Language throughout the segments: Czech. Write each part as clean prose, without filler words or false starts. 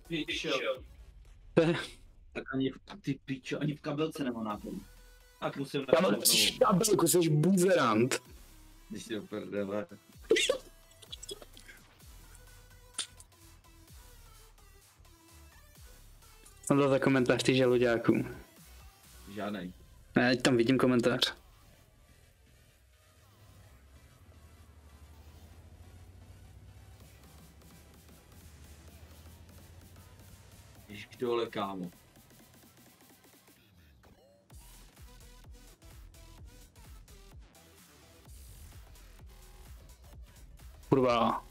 pičo. Tak ani ty pičo, ani v kabelce nemám nápadu. Tak musím Kámo, kabelku, jsi buzerant. Když si do prdele. Jsem dal za komentář ty žaluďáků. Žádnej. Ne, tam vidím komentář. Ježiš, dole, kámo. Kurva.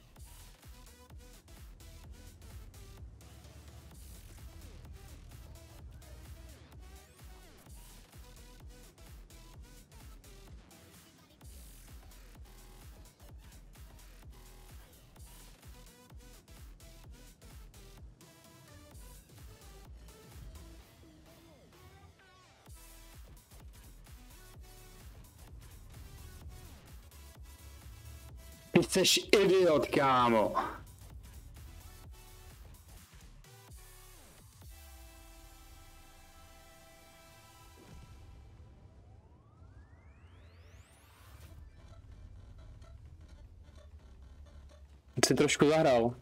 Ty jsi idiot, kámo. Jsi trošku zahrál.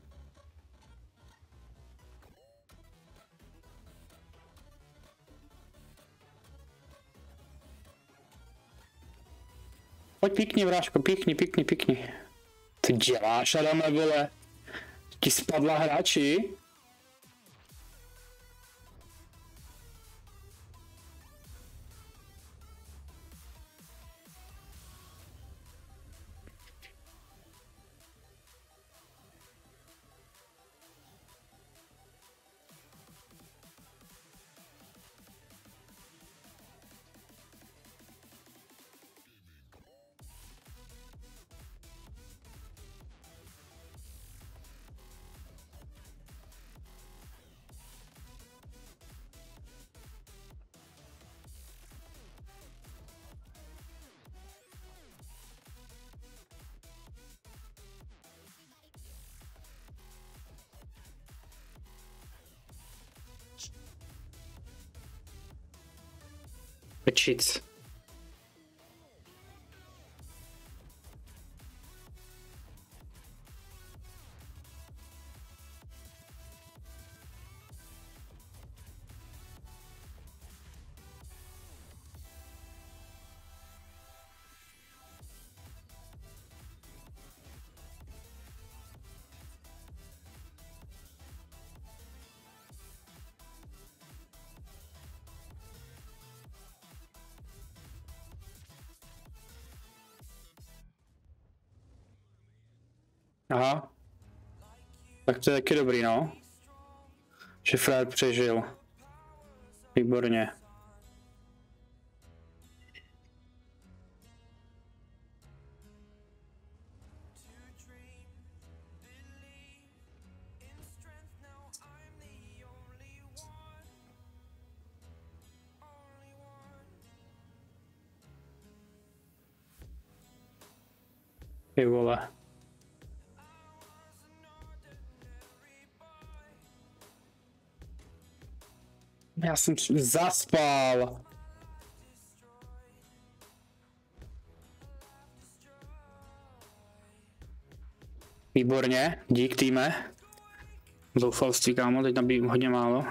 Pojď pěkně, vráško, pěkně. Co děláš, Adame, vole? Ti spadla hráči? Pečic. Aha. Tak to je taky dobrý, no. Že Fred přežil. Výborně. Ty vole. Já jsem zaspal. Výborně, dík týme. Zoufalství, kámo, teď nabíjím hodně málo.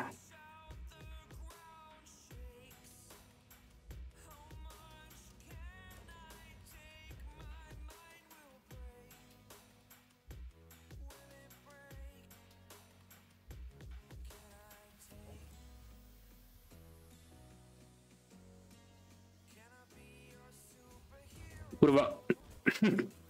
Kurva.